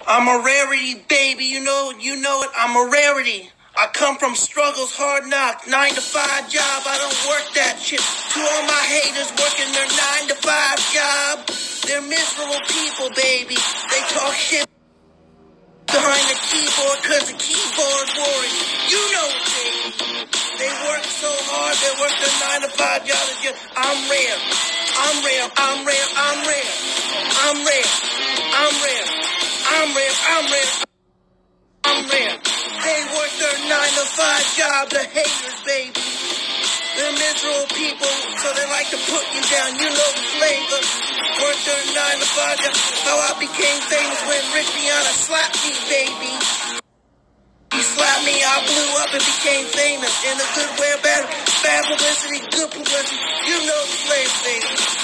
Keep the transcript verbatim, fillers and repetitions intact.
I'm a rarity, baby. You know, you know it. I'm a rarity. I come from struggles, hard knock, nine to five job. I don't work that shit. To all my haters working their nine to five job. They're miserable people, baby. They talk shit behind the keyboard cause the keyboard warring. You know it, baby. They work so hard, they work their nine to five job. I'm rare. I'm rare. I'm rare. I'm rare. I'm rare. I'm rare. I'm rare. I'm rare. I'm rare. They work their nine to five job, the haters, baby. They're miserable people, so they like to put you down. You know the flavor. Work their nine to five job. How I became famous when Rick Deanna slapped me, baby. He slapped me, I blew up and became famous. In a good way or bad, bad publicity, good publicity. You know the flavor, baby.